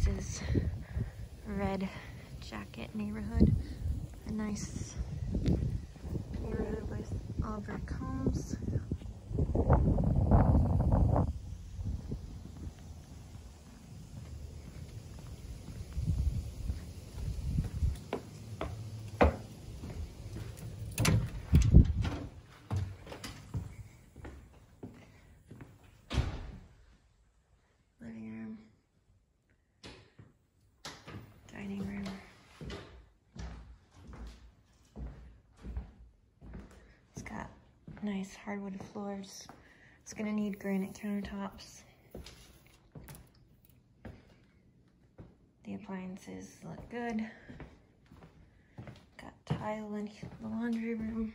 is Red Jacket neighborhood. A nice neighborhood with all brick homes. Living room. Dining room. It's got nice hardwood floors. It's gonna need granite countertops. The appliances look good. Got tile in the laundry room.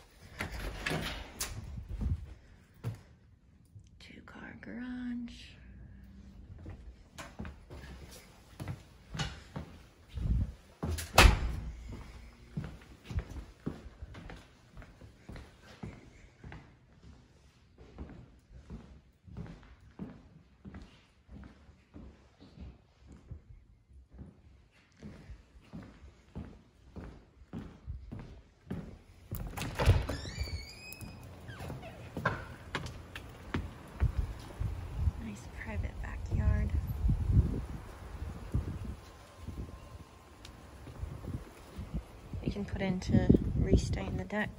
2-car garage. Private backyard. We can put in to restain the deck.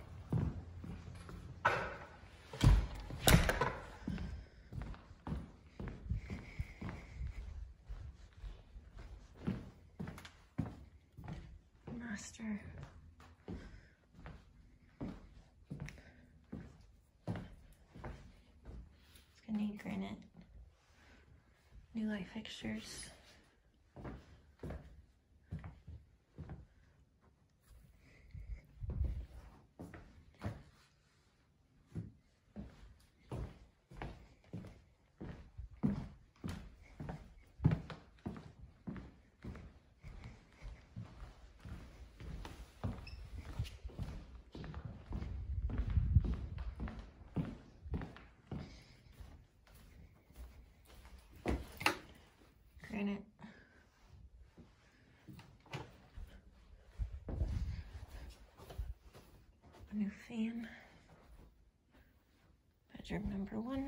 Master. It's gonna need granite. New light fixtures. Granite. A new fan. Bedroom number 1.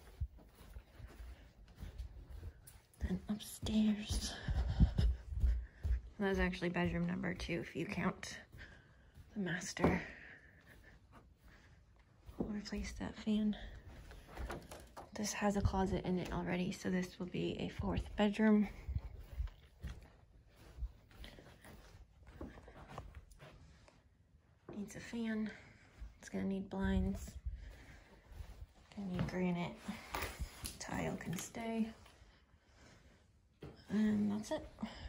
Then upstairs. That was actually bedroom number 2 if you count the master. We'll replace that fan. This has a closet in it already, so this will be a 4th bedroom. Needs a fan. It's gonna need blinds. Gonna need granite. Tile can stay. And that's it.